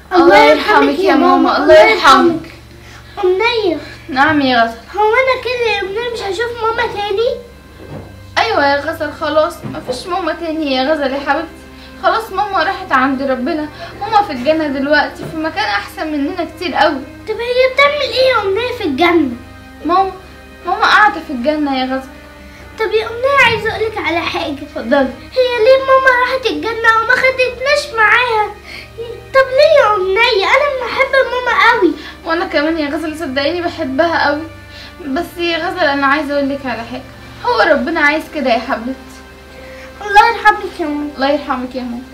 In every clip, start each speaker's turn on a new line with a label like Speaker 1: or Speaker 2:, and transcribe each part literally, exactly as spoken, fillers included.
Speaker 1: الله يرحمك يا ماما. الله يرحمك.
Speaker 2: أمنية.
Speaker 1: نعم يا غزل.
Speaker 2: هو انا كده يا أمنية مش هشوف ماما تاني؟
Speaker 1: ايوه يا غزل خلاص مفيش ماما تاني يا غزل يا حبيبتي. خلاص ماما راحت عند ربنا. ماما في الجنة دلوقتي في مكان احسن مننا كتير قوي.
Speaker 2: طب هي بتعمل ايه يا أمنية في الجنة؟
Speaker 1: ماما ماما قاعدة في الجنة يا غزل.
Speaker 2: طب يا أمنية عايزة اقولك على حاجة.
Speaker 1: اتفضلي.
Speaker 2: هي ليه ماما راحت الجنة وما خدتناش معاها؟ طب ليه يا أمنية؟ انا بحب ماما قوي.
Speaker 1: وانا كمان يا غزل صدقيني بحبها قوي. بس يا غزل انا عايزة اقولك على حاجة. هو ربنا عايز كده يا حبيبتي.
Speaker 2: الله يرحمك يا ماما.
Speaker 1: الله يرحمك يا ماما.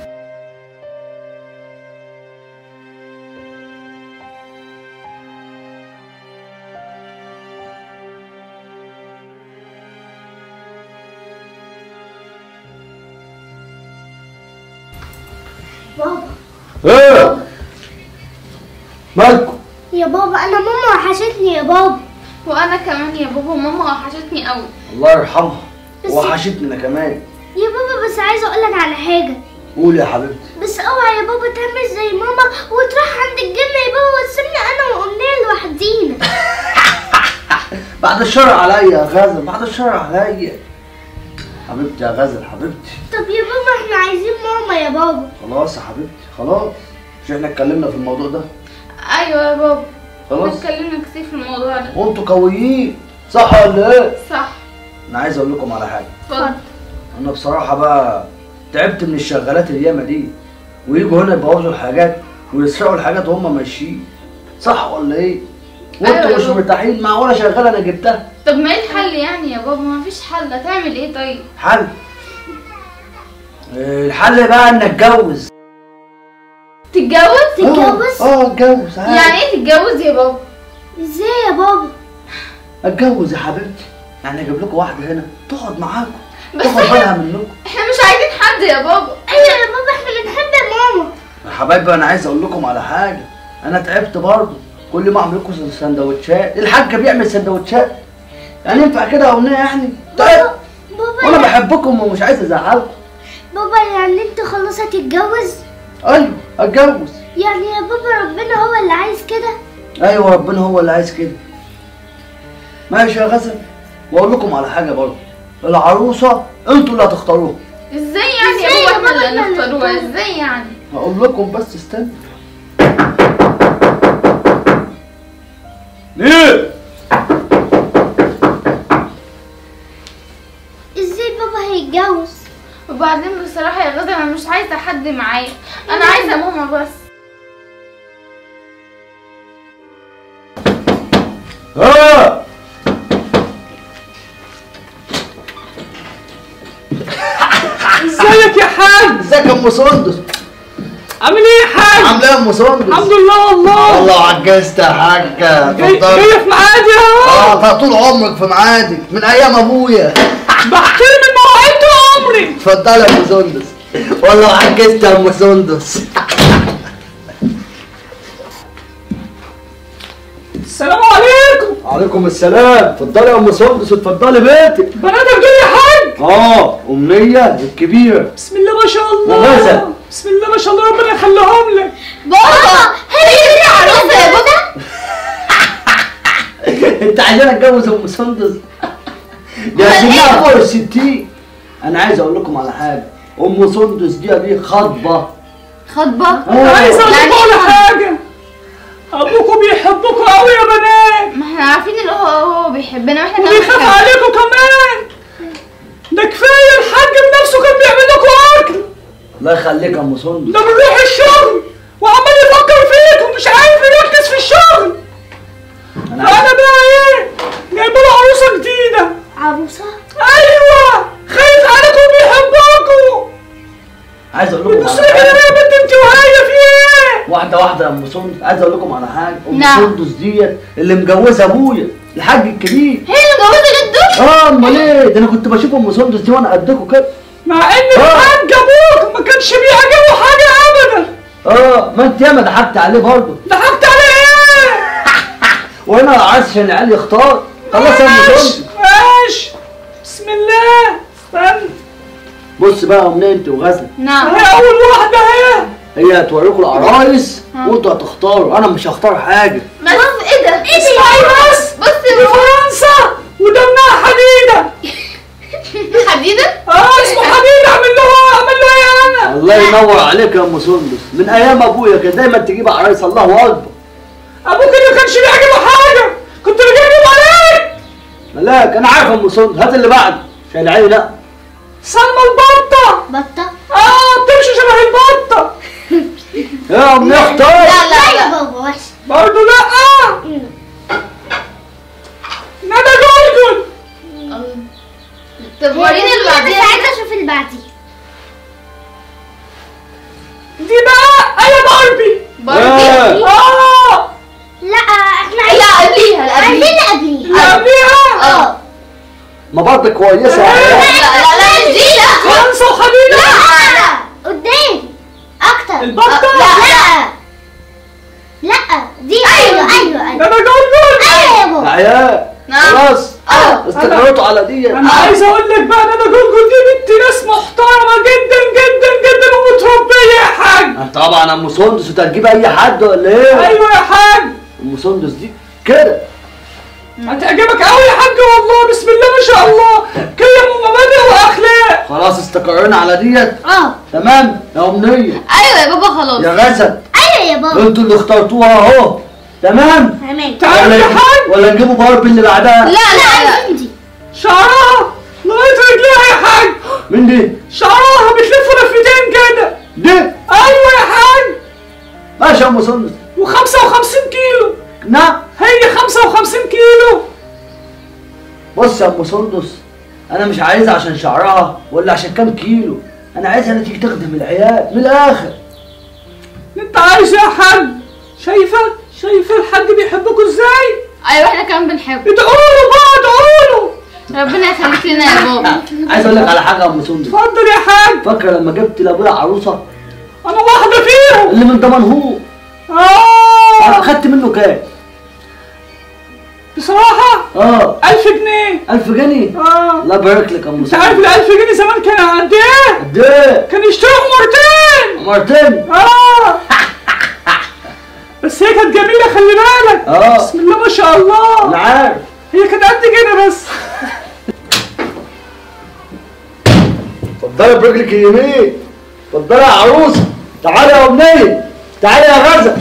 Speaker 2: بابا.
Speaker 3: ايه مالكم؟
Speaker 2: يا بابا انا ماما وحشتني يا بابا.
Speaker 1: وانا كمان يا بابا ماما وحشتني قوي.
Speaker 3: الله يرحمها.
Speaker 2: بس-
Speaker 3: وحشتني انا كمان.
Speaker 2: يا بابا بس عايزه اقولك على حاجه.
Speaker 3: قول يا حبيبتي.
Speaker 2: بس اوعى يا بابا تعمل زي ماما وتروح عند الجنه يا بابا وتسيبني انا وامنيه لوحدينا.
Speaker 3: بعد الشر عليا يا غزل، بعد الشر عليا حبيبتي يا غزل حبيبتي.
Speaker 2: طب يا بابا احنا عايزين ماما يا بابا.
Speaker 3: خلاص يا حبيبتي خلاص. مش احنا اتكلمنا في الموضوع ده؟
Speaker 1: ايوه يا بابا.
Speaker 3: خلاص.
Speaker 1: اتكلمنا كتير في الموضوع ده.
Speaker 3: وانتوا قويين صح ولا ايه؟
Speaker 1: صح.
Speaker 3: انا عايز اقول لكم على حاجه.
Speaker 1: اتفضل.
Speaker 3: انا بصراحه بقى تعبت من الشغالات الياما دي، ويجوا هنا يبوظوا الحاجات ويسرقوا الحاجات وهم ماشيين. صح ولا ايه؟ وانتوا
Speaker 1: أيوة يا
Speaker 3: مش
Speaker 1: بابا.
Speaker 3: مرتاحين مع ولا شغاله انا جبتها.
Speaker 1: طب ما ايه الحل يعني يا بابا؟ ما فيش حل. هتعمل ايه طيب؟
Speaker 3: حل؟ الحل بقى ان اتجوز.
Speaker 1: تتجوز؟
Speaker 2: تتجوز؟
Speaker 3: اه اتجوز عادي.
Speaker 1: يعني ايه تتجوز يا بابا؟
Speaker 2: ازاي يا بابا؟
Speaker 3: اتجوز يا حبيبتي. يعني اجيب لكم واحده هنا تقعد معاكم
Speaker 1: بس
Speaker 3: تاخد
Speaker 1: احنا
Speaker 3: بالها منكم.
Speaker 1: احنا مش عايزين حد يا بابا.
Speaker 2: ايوه يا بابا احنا بنحب ماما.
Speaker 3: يا حبايبي انا عايز اقول لكم على حاجه. انا تعبت برضه كل ما اعمل لكم سندوتشات. الحاج بيعمل سندوتشات يعني ينفع كده يا امنيه؟ يعني تعبت
Speaker 2: بابا
Speaker 3: وانا
Speaker 2: يعني-
Speaker 3: بحبكم ومش عايز ازعلكم.
Speaker 2: بابا يعني انت خلاص هتتجوز؟
Speaker 3: ايوه اتجوز.
Speaker 2: يعني يا بابا ربنا هو اللي عايز كده؟
Speaker 3: ايوه ربنا هو اللي عايز كده. ماشي يا غزل. واقول لكم على حاجه برضه. العروسه انتوا اللي هتختاروها.
Speaker 1: ازاي يعني
Speaker 2: ازاي
Speaker 1: يا
Speaker 2: يا
Speaker 1: بابا؟ احنا
Speaker 2: بابا
Speaker 1: اللي
Speaker 2: احنا اللي
Speaker 1: نختاروها
Speaker 2: نختار؟
Speaker 1: ازاي يعني؟
Speaker 3: هقول لكم بس استنى. ايه؟
Speaker 2: ازاي بابا هيتجوز؟
Speaker 1: وبعدين بصراحة يا غزل انا مش عايزة حد معايا. انا عايزة ماما بس.
Speaker 3: ها
Speaker 4: ازيك يا حاج؟
Speaker 3: ازيك يا ام سندس؟
Speaker 4: عامل ايه يا حاج؟
Speaker 3: عامله ايه يا ام سندس؟
Speaker 4: الحمد لله والله.
Speaker 3: والله عجزت يا حاجه.
Speaker 4: جاي
Speaker 3: اتفضلي.
Speaker 4: جاي في ميعادي اهو.
Speaker 3: اه طول طول عمرك في ميعادك من ايام ابويا.
Speaker 4: بحترم المواعيد طول عمري.
Speaker 3: اتفضلي يا ام سندس. والله عجزت يا ام سندس.
Speaker 4: السلام عليكم.
Speaker 3: وعليكم السلام. اتفضلي يا ام سندس اتفضلي بيتك.
Speaker 4: بناتك جاي يا حاج؟
Speaker 3: اه امنيه الكبيره.
Speaker 4: بسم الله ما شاء الله.
Speaker 3: وغزل.
Speaker 4: بسم الله ما شاء الله ربنا يخليهم لك.
Speaker 1: بابا
Speaker 2: هي دي العروسه يا بابا؟
Speaker 3: انت عايزاني اتجوز ام سندس؟ دي سنها فوق الستين. انا عايز اقول لكم على حاجه. ام سندس دي دي خطبه.
Speaker 1: خطبة؟
Speaker 3: آه.
Speaker 4: عايز اقول
Speaker 1: يعني
Speaker 4: لكم
Speaker 1: ايه
Speaker 4: على حاجه. ابوكم بيحبكم قوي يا بنات.
Speaker 1: ما احنا عارفين ان هو هو بيحبنا واحنا كمان
Speaker 4: وبيخاف
Speaker 1: بنحبه.
Speaker 4: عليكم كمان. ده كفايه الحاج بنفسه كان بيعمل لكم اكل.
Speaker 3: الله يخليك يا ام سندس.
Speaker 4: ده بيروح الشغل وعمال يفكر فيك ومش عارف يركز في الشغل.
Speaker 3: انا
Speaker 4: فانا
Speaker 3: عايز
Speaker 4: بقى ايه؟ جايب له عروسه جديده.
Speaker 2: عروسه؟
Speaker 4: ايوه خايف عليكم وبيحبكم.
Speaker 3: عايز اقول لكم
Speaker 4: بص
Speaker 3: على
Speaker 4: لي كده
Speaker 3: حاجه.
Speaker 4: يا بنت انت وهي في ايه؟
Speaker 3: واحده واحده يا ام سندس. عايز اقول لكم على حاجه. ام
Speaker 1: نعم.
Speaker 3: سندس ديت اللي مجوزه ابويا الحاج الكبير.
Speaker 1: هي اللي جوزة جده؟
Speaker 3: اه امال ايه؟ ده انا كنت بشوف ام سندس دي وانا قدكم كده.
Speaker 4: مع ان الحاج ابوك ما كانش بيعجبه حاجه ابدا.
Speaker 3: اه ما انت ياما ضحكت عليه برضه.
Speaker 4: ضحكت على ايه؟
Speaker 3: وانا عايز عشان العيال يختار. خلاص يا ام
Speaker 4: ماشي
Speaker 3: سندس.
Speaker 4: ماشي. بسم الله. استنى.
Speaker 3: بص بقى يا امنيه انت وغزل.
Speaker 1: نعم.
Speaker 4: اهي اول واحده اهي.
Speaker 3: هي هتوريكوا العرايس وانتوا هتختاروا، انا مش هختار حاجه.
Speaker 1: بس ايه ده؟
Speaker 4: اسمعي بس،
Speaker 1: بص
Speaker 4: دي فرنسا ودمها حديده.
Speaker 1: حديده؟
Speaker 4: اه اسمه حديده، اعمل له اعمل له ايه انا؟
Speaker 3: الله ينور عليك يا ام سندس، من ايام ابويا كان دايما تجيب عرايس. الله اكبر.
Speaker 4: ابوك ما كانش بيعجبه حاجه، كنت بجيبه عليك.
Speaker 3: ملاك انا عارف يا ام سندس، هات اللي بعده عشان العين. لا
Speaker 4: سلمى البطه.
Speaker 2: بطة؟
Speaker 4: اه بتمشي شبه البطه.
Speaker 3: يا ام اختار.
Speaker 1: لا
Speaker 2: لا
Speaker 1: لا
Speaker 2: يا
Speaker 1: لا
Speaker 2: بابا وحشة.
Speaker 4: برضه لا. ندى جولجول.
Speaker 1: طب وريني اللي
Speaker 2: بس
Speaker 1: بعديها.
Speaker 2: عايزة اشوف اللي بعديه.
Speaker 4: دي بقى ايه باربي.
Speaker 1: باربي؟
Speaker 4: اه
Speaker 2: لا احنا
Speaker 1: لا
Speaker 2: عايزين
Speaker 1: قبليها
Speaker 2: عايزين
Speaker 1: قبليها.
Speaker 2: اللي قبليه.
Speaker 4: قبليها.
Speaker 1: اه
Speaker 3: ما برضه كويسه يا
Speaker 1: لا
Speaker 3: عيال.
Speaker 1: لا لا مش دي لا.
Speaker 4: فرنسا وحديده.
Speaker 2: لا قدام اكتر.
Speaker 4: البطه.
Speaker 2: لا لا دي ايوه ايوه
Speaker 4: ندى
Speaker 2: ايوه
Speaker 4: جولجول.
Speaker 2: ايوه يا
Speaker 3: يا
Speaker 2: بابا.
Speaker 3: عيال
Speaker 1: نعم.
Speaker 3: خلاص
Speaker 1: اه
Speaker 3: استقريتوا على دي.
Speaker 4: انا عايز اقول لك بقى ندى جولجول دي بنت ناس محترمه جدا جدا جدا ومتربيه يا حاج.
Speaker 3: طبعا ام سندس، انت هتجيب اي حد ولا ايه؟
Speaker 4: ايوه يا حاج.
Speaker 3: ام سندس دي كده
Speaker 4: هتعجبك قوي يا حاج والله، بسم الله ما شاء الله، قيم ومبادئ واخلاق.
Speaker 3: خلاص استقرينا على ديت.
Speaker 2: اه
Speaker 3: تمام يا امنيه
Speaker 1: ايوه يا بابا خلاص.
Speaker 3: يا غزل،
Speaker 2: ايوه يا بابا.
Speaker 3: انتوا اللي اخترتوها اهو. تمام.
Speaker 2: تمام.
Speaker 4: تعالى
Speaker 3: ولا
Speaker 4: يا حاج.
Speaker 3: ولا نجيبوا باربي اللي بعدها؟
Speaker 1: لا
Speaker 2: لا
Speaker 1: لا لا
Speaker 2: عايزين دي.
Speaker 4: شعرها لغايه رجليها يا حاج.
Speaker 3: مين دي؟
Speaker 4: شعرها بتلف لفتين كده.
Speaker 3: دي
Speaker 4: ايوه يا حاج.
Speaker 3: ماشي يا ام سندس.
Speaker 4: وخمسة وخمسين كيلو.
Speaker 3: نعم.
Speaker 4: هي خمسة وخمسين كيلو.
Speaker 3: بص يا ام سندس، انا مش عايزها عشان شعرها ولا عشان كام كيلو، انا عايزها اللي تيجي تخدم العيال من الاخر.
Speaker 4: انت عايز يا حاج؟ شايفه شايفه الحاج بيحبكوا ازاي؟
Speaker 1: ايوه احنا كمان بنحب.
Speaker 4: ادعوا له بقى، ادعوا له.
Speaker 1: ربنا يخليك لنا يا بابا.
Speaker 3: عايز اقول لك على حاجه يا ام سندس،
Speaker 4: اتفضل يا حاج.
Speaker 3: فاكره لما جبت لابويا عروسه
Speaker 4: انا واحده فيهم.
Speaker 3: اللي من ضمنهور؟
Speaker 4: اه
Speaker 3: خدت منه كام؟
Speaker 4: بصراحه
Speaker 3: اه
Speaker 4: ألف جنيه.
Speaker 3: ألف جنيه.
Speaker 4: اه
Speaker 3: الله يبارك لك يا ام
Speaker 4: انت
Speaker 3: سندس.
Speaker 4: عارف ال ألف جنيه زمان كان قد ايه؟
Speaker 3: قد ايه؟
Speaker 4: كان يشتروا مرتين.
Speaker 3: مرتين.
Speaker 4: اه بس هي كانت جميله خلي بالك.
Speaker 3: اه
Speaker 4: بسم الله ما شاء الله.
Speaker 3: انا عارف.
Speaker 4: هي كانت قد كده بس.
Speaker 3: اتفضلي برجلك اليمين. اتفضلي يا عروسه. تعالي يا امنيه. تعالي يا غزل.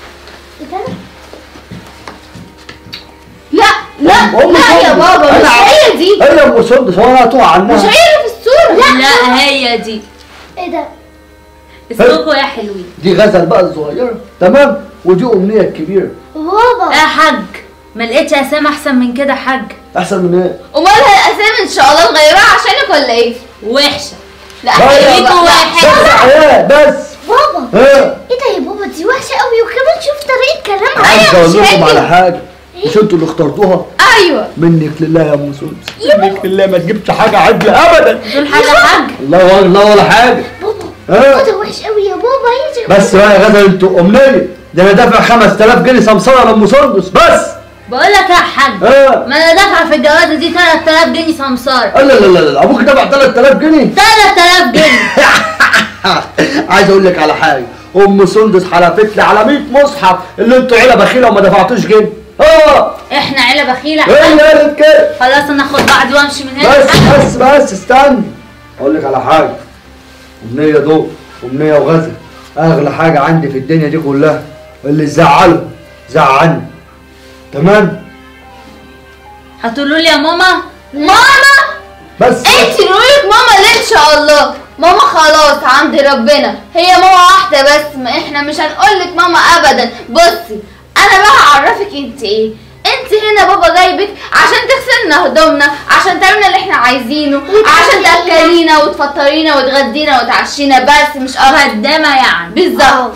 Speaker 1: لا لا
Speaker 3: أم
Speaker 1: لا يا
Speaker 3: سندس.
Speaker 1: بابا مش
Speaker 3: أنا-
Speaker 1: هي دي.
Speaker 3: هي ام سندس، هو انا هتوه عنها؟
Speaker 1: مش هي اللي في الصورة.
Speaker 5: لا هي دي.
Speaker 2: ايه ده؟
Speaker 5: اسمكوا يا حلوين.
Speaker 3: دي غزل بقى الصغيره. تمام. ودي امنيه الكبيره.
Speaker 2: بابا
Speaker 5: يا حاج ما لقيتش اسامي احسن من كده حاج.
Speaker 3: احسن من ايه؟
Speaker 1: امال الاسامي ان شاء الله نغيرها عشانك ولا ايه؟
Speaker 5: وحشه.
Speaker 1: لا
Speaker 3: لا،
Speaker 1: حلوة
Speaker 5: خليكوا
Speaker 1: بقى.
Speaker 5: واحد.
Speaker 3: بس حياه بس.
Speaker 2: بابا
Speaker 3: ها
Speaker 2: ايه ده يا بابا؟ دي وحشة قوي، وكمان شوف طريقة كلامها.
Speaker 3: عايز
Speaker 1: أيوة،
Speaker 3: اقول
Speaker 1: مش
Speaker 3: لكم
Speaker 1: هاجي.
Speaker 3: على حاجه، مش انتوا اللي اخترتوها؟
Speaker 1: ايوه
Speaker 3: منك لله يا ام سندس، منك لله ما تجيبش حاجه عدله ابدا.
Speaker 5: دول حاجه حاج.
Speaker 3: الله الله ولا حاجه.
Speaker 2: بابا
Speaker 3: ها
Speaker 2: بابا ده وحش قوي يا بابا. هي
Speaker 3: بس بقى يا غزل، انتوا امنيه ده انا دافع خمس آلاف جنيه سمساره لام سندس بس.
Speaker 5: بقول لك يا حاج
Speaker 3: ها
Speaker 5: ما انا دافعه في الجوازه دي ثلاث آلاف جنيه سمسار.
Speaker 3: لا لا لا لا ابوك دفع ثلاث آلاف جنيه.
Speaker 5: ثلاث آلاف جنيه.
Speaker 3: عايز اقول لك على حاجه، ام سندس حلفت لي على مية مصحف اللي انتوا عيله بخيله وما دفعتوش جنيه. اه
Speaker 5: احنا عيله بخيله.
Speaker 3: هي قالت كده.
Speaker 5: خلاص انا اخد بعضي وامشي من هنا.
Speaker 3: بس بس بس استنى اقول لك على حاجه. امنيه دول امنيه وغزل اغلى حاجه عندي في الدنيا دي كلها، اللي زعله زعلني. تمام.
Speaker 5: هتقولوا لي يا ماما؟
Speaker 1: ماما
Speaker 3: بس
Speaker 1: انت نقولك ماما ليه ان شاء الله؟ ماما خلاص عند ربنا هي ماما واحدة بس، ما احنا مش هنقولك ماما ابدا. بصي انا بقى هعرفك انت ايه. انت هنا بابا جايبك عشان تغسلنا هدومنا، عشان تعملنا اللي احنا عايزينه، عشان تاكلينا وتفطرينا وتغدينا وتعشينا، بس مش اكتر.
Speaker 5: خدامه يعني.
Speaker 1: بالظبط.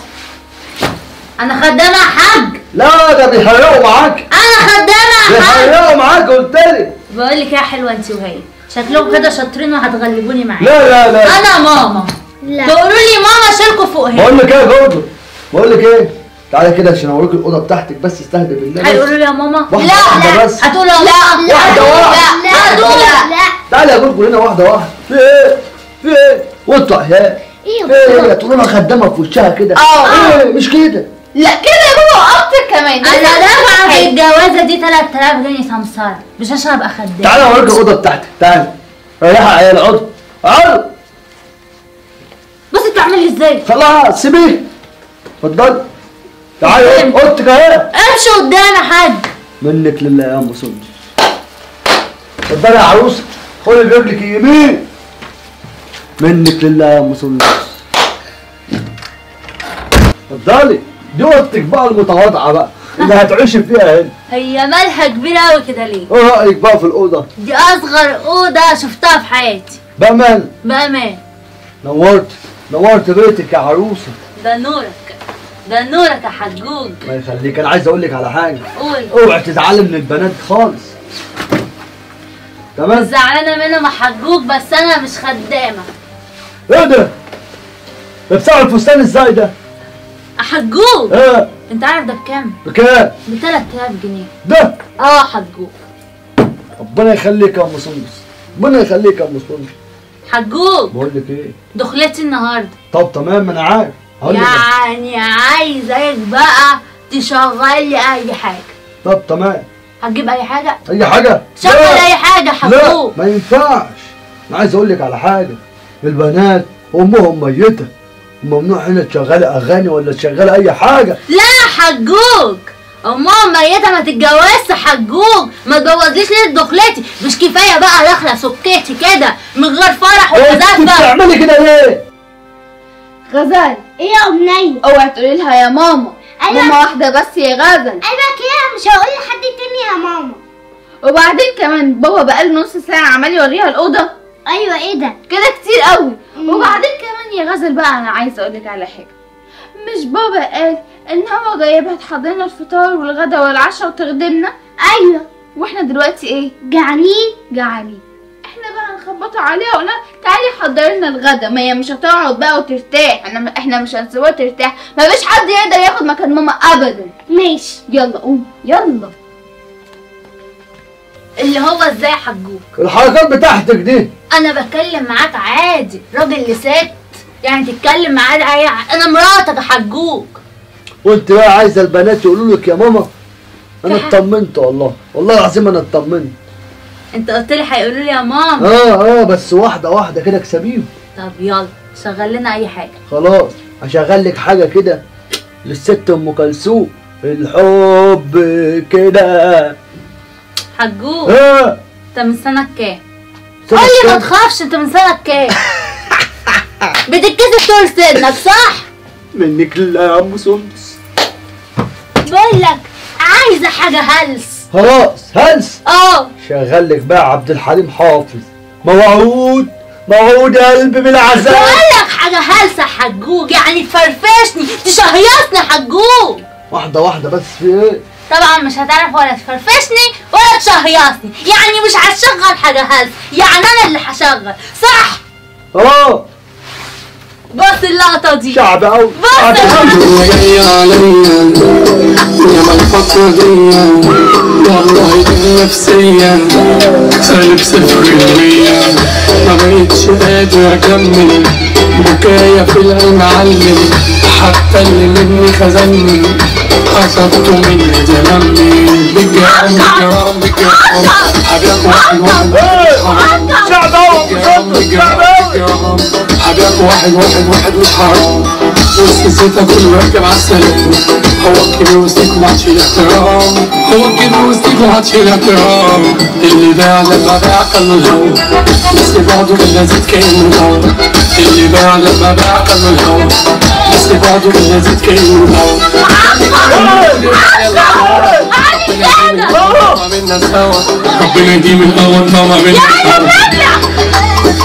Speaker 5: انا خدامه يا حاج.
Speaker 3: لا ده بيحرقوا معاك،
Speaker 5: انا خدامه يا حاج.
Speaker 3: بيحرقوا معاك قلت لك.
Speaker 5: بقول لك يا حلوه انت وهي شكلكم كده شاطرين وهتغلبوني معايا.
Speaker 3: لا لا لا
Speaker 5: انا ماما.
Speaker 2: لا
Speaker 5: تقولوا لي ماما شيلكوا فوق هنا.
Speaker 3: بقول لك ايه يا جوجو، بقول لك ايه، تعالى كده عشان اوريك الاوضه بتاعتك، بس استهدى بالله. بس.
Speaker 5: هيقولوا لي يا ماما؟
Speaker 3: واحده
Speaker 1: لا،
Speaker 3: واحده
Speaker 2: لا.
Speaker 3: بس.
Speaker 5: هتقولوا يا
Speaker 1: لا
Speaker 5: ماما؟
Speaker 3: واحده واحده.
Speaker 2: لا
Speaker 1: لا
Speaker 2: لا لا
Speaker 3: تعالى يا جوجو هنا واحده واحده. في ايه؟ في ايه؟ وانتوا عيال
Speaker 2: ايه
Speaker 3: ايه تقول لها خدامه في وشها كده؟
Speaker 1: اه.
Speaker 3: ايه مش كده؟
Speaker 1: لا كده يا بابا اكتر كمان.
Speaker 5: انا دافعه في الجوازه دي تلات آلاف جنيه سمساره، مش عشان ابقى خدام.
Speaker 3: تعالى اوريك الاوضه بتاعتك، تعالى ريحي يا عيال، اقعدوا اقعدوا.
Speaker 5: بصي بتعملي ازاي؟
Speaker 3: خلاص سيبيه، اتفضلي. تعالى اوضتك اهي.
Speaker 5: امشي قدام يا حاج.
Speaker 3: منك لله يا ام سندس. اتفضلي يا عروسه، خدي برجلك اليمين. منك لله يا ام سندس. اتفضلي، دي اوضتك بقى المتواضعه بقى اللي هتعيشي فيها هنا.
Speaker 5: هي مالها كبيره قوي كده ليه؟
Speaker 3: ايه رايك بقى في الاوضه؟
Speaker 5: دي اصغر اوضه شفتها في حياتي
Speaker 3: بامان.
Speaker 5: بامان.
Speaker 3: نورت نورت بيتك يا عروسه.
Speaker 5: ده نورك، ده نورك يا حجوج.
Speaker 3: الله يخليك، انا عايز اقول لك على حاجه.
Speaker 5: قول.
Speaker 3: اوعي تزعلي من البنات خالص. تمام؟
Speaker 5: زعلانه منهم يا حجوج، بس انا مش خدامه.
Speaker 3: ايه ده؟ ده بسعر الفستان ازاي ده؟
Speaker 5: يا حجوج
Speaker 3: ايه؟
Speaker 5: انت عارف ده بكام؟
Speaker 3: بكام؟
Speaker 5: ب تلات آلاف جنيه.
Speaker 3: ده؟
Speaker 5: اه حجوج.
Speaker 3: ربنا يخليك يا ام سندس، ربنا يخليك يا ام سندس.
Speaker 5: حجوج
Speaker 3: بقول لك ايه؟
Speaker 5: دخلتي النهارده.
Speaker 3: طب تمام، انا عارف. هقول لك.
Speaker 5: يعني عايزك بقى تشغل لي اي حاجه.
Speaker 3: طب تمام.
Speaker 5: هتجيب اي حاجه؟
Speaker 3: اي حاجه؟
Speaker 5: شغل
Speaker 3: لا.
Speaker 5: اي حاجه يا
Speaker 3: لا
Speaker 5: حجوج.
Speaker 3: ما ينفعش. انا عايز اقول لك على حاجه. البنات امهم ميته، ممنوع هنا تشغلي اغاني ولا تشغلي اي حاجه.
Speaker 5: لا يا حجوج، امها ميته ما تتجوزش حجوج، ما تبوظليش ليله دخلتي. مش كفايه بقى داخله سكتي كده من غير فرح
Speaker 3: انت
Speaker 5: وزفه.
Speaker 3: بتعملي كده ليه؟
Speaker 1: غزال،
Speaker 2: ايه يا امنيه؟
Speaker 1: اوعي تقولي لها يا ماما.
Speaker 2: أيوة.
Speaker 1: ماما واحده بس يا غزل.
Speaker 2: ايوه كده، مش هقول لحد تاني يا ماما.
Speaker 1: وبعدين كمان بابا بقاله نص ساعه عمال يوريها الاوضه.
Speaker 2: ايوه ايه ده؟
Speaker 1: كده كتير قوي.
Speaker 2: مم.
Speaker 1: وبعدين كمان يا غزل بقى انا عايزه اقول لك على حاجه. مش بابا قال ان هو جايبها تحضر لنا الفطار والغدا والعشاء وتخدمنا؟
Speaker 2: ايوه.
Speaker 1: واحنا دلوقتي ايه؟
Speaker 2: جعانين.
Speaker 1: جعانين. احنا بقى نخبطوا عليها وقلنا تعالي حضري لنا الغدا. ما هي مش هتقعد بقى وترتاح، احنا احنا مش هنسيبها ترتاح. ما فيش حد يقدر ياخد مكان ماما ابدا.
Speaker 2: ماشي.
Speaker 1: يلا قوم يلا.
Speaker 5: اللي هو ازاي يا حجوج؟
Speaker 3: الحركات بتاعتك دي.
Speaker 5: انا بتكلم معاك عادي، راجل لست يعني تتكلم معايا عادي. انا مراتك يا حجوج.
Speaker 3: وانت بقى عايزه البنات يقولوا لك يا ماما؟ انا اطمنت والله، والله العظيم انا اطمنت.
Speaker 5: انت قلت لي هيقولوا لي يا ماما.
Speaker 3: اه اه بس واحده واحده كده اكسبيهم.
Speaker 5: طب يلا شغل لنا اي حاجه.
Speaker 3: خلاص هشغل لك حاجه كده للست ام كلثوم، الحب كده.
Speaker 5: حجوج
Speaker 3: اه
Speaker 5: انت من سنه كام؟
Speaker 3: سنة
Speaker 5: قول لي ما
Speaker 3: كام؟
Speaker 5: تخافش، انت من سنه كام؟ بتتكسف طول سنك صح؟
Speaker 3: منك لله يا ام سندس.
Speaker 5: بقول لك عايزه حاجه هلس.
Speaker 3: خلاص هلس.
Speaker 5: اه
Speaker 3: شغل لك بقى عبد الحليم حافظ، موعود موعود يا قلبي بالعذاب.
Speaker 5: بقول لك حاجه هلسه يا حجوج، يعني تفرفشني تشهيصني يا حجوج.
Speaker 3: واحده واحده بس في ايه؟
Speaker 5: طبعا مش هتعرف ولا تفرفشني ولا تشهيصني، يعني مش هتشغل حاجه هلس، يعني انا اللي هشغل صح؟
Speaker 3: خلاص
Speaker 5: بص اللقطه دي.
Speaker 3: شعب قوي.
Speaker 5: بص
Speaker 6: جاي عليا يا ما الفترة دي والله دي نفسيا سالب صفر المية، ما بقتش قادر اكمل بكايا في المعلم، حتى اللي مني خزني خطفته من دمي. بالجرام بالجرام بالجرام حبيبك واحد واحد
Speaker 3: شعب قوي. شعب قوي.
Speaker 6: حبيبك واحد واحد واحد مش حرام، وسط الستة كله راكب عالسلام. هو الكبير وسطيك ومعادش الاحترام، هو الكبير وسطيك ومعادش الاحترام. اللي باع لما باع قالوا الهوا، مثل بعضه باللذيذ كأنه الهوا. اللي باع لما باع قالوا الهوا، مثل بعضه باللذيذ كأنه الهوا. ربنا يديم الهوا طمع منا سوا.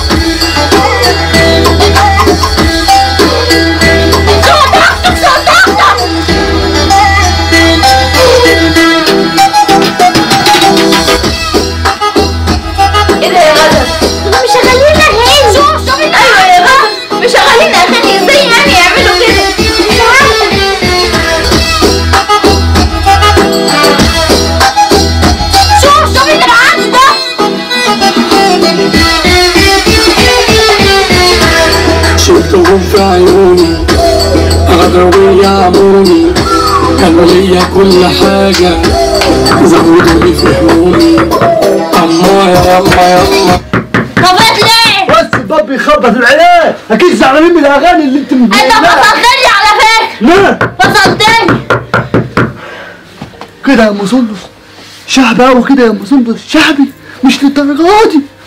Speaker 1: ايه ده يا غزل؟
Speaker 2: مش شغالين اغاني.
Speaker 1: شوف شوف. ايوه يا غزل مش شغالين اغاني ازاي يعني يعملوا كده؟
Speaker 2: مش عارفه.
Speaker 1: شوف شوف اللي معاك ده.
Speaker 6: قالوا ليا كل حاجة، زودوا لي في همومي. أما يا أما يا أما
Speaker 5: طفيت ليه؟
Speaker 3: بس الباب بيخبط العيال، اكيد زعلانين من الاغاني اللي انت
Speaker 5: انت فصلتني على فكرة.
Speaker 3: لا
Speaker 5: فصلتني
Speaker 3: كده يا ام سندس، شعبي قوي كده يا ام سندس، شعبي مش للدرجه دي.